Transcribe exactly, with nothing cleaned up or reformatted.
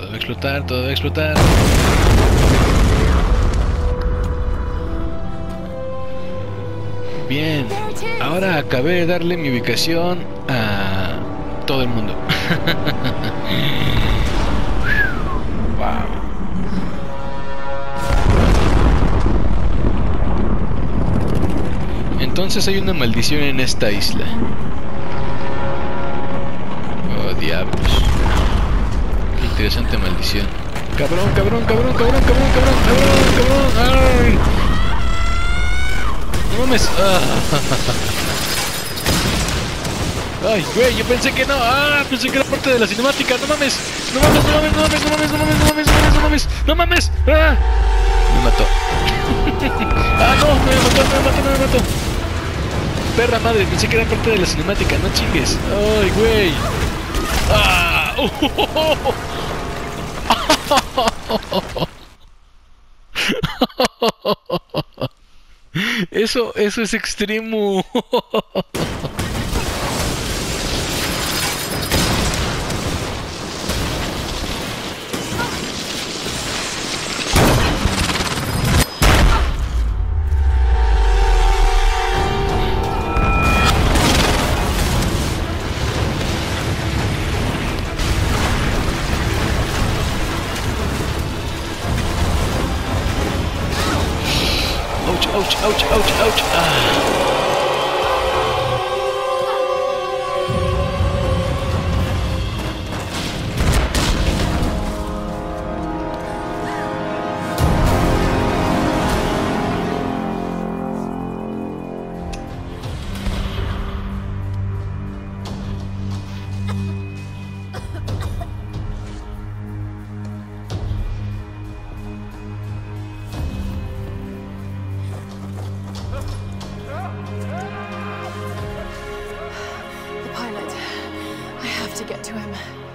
Todo va a explotar, todo va a explotar. Bien, ahora acabé de darle mi ubicación a todo el mundo. Wow. Entonces hay una maldición en esta isla. Oh, diablos. Qué interesante maldición. Cabrón, cabrón, cabrón, cabrón, cabrón, cabrón, cabrón, cabrón. ¡Ay! No mames. Ah. Ay, güey, yo pensé que no. Ah, pensé que era parte de la cinemática. No mames. No mames, no mames, no mames, no mames, no mames, no mames, no mames, no mames. No mames. Ah. Me mató. Ah, no, me mató, me mató, me mató. Perra madre, pensé que era parte de la cinemática, no chingues. Ay, güey. Ah. Eso, eso es extremo. Ouch, ouch, ouch, ouch, ouch. Ah. The pilot. I have to get to him.